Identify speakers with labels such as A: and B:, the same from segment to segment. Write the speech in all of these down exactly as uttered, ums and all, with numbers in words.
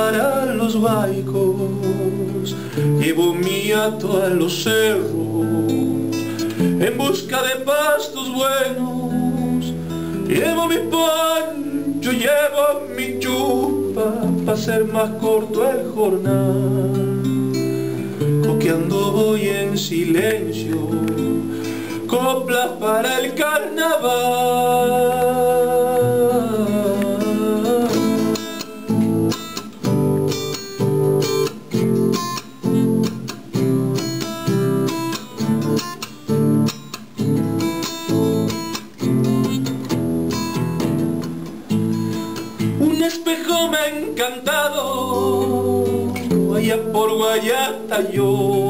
A: para los baicos, llevo mi hato a los cerros, en busca de pastos buenos, llevo mi poncho, llevo mi chupa, pa' ser más corto el jornal. Coqueando voy en silencio, coplas para el carnaval. Un espejo me ha encantado, allá por Guayata yo,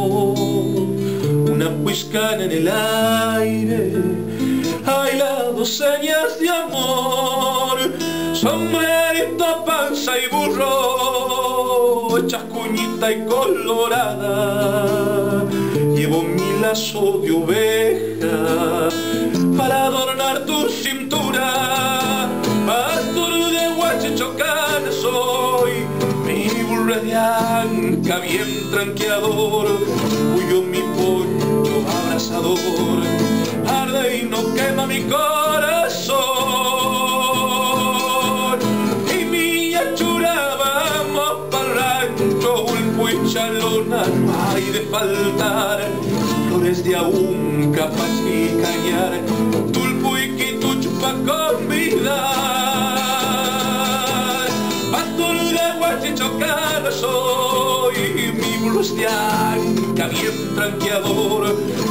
A: una puiscana en el aire, hay las dos señas de amor, sombrerito, panza y burro, hechas cuñita y colorada, llevo mi lazo de oveja para adornar tu cintura, pastor de Huachechocana soy, mi burro es de anca, bien tranqueador, huyo mi poncho abrazador, arde y no quema mi corazón. Y mi achura vamos pa'l rancho, Ulpo y Chalona no hay de faltar, flores de aunca pa' chicañar, tulpo y quitucho pa' convidar. Pastor de Huachechocana soy, mi burro es de anca, bien tranqueador,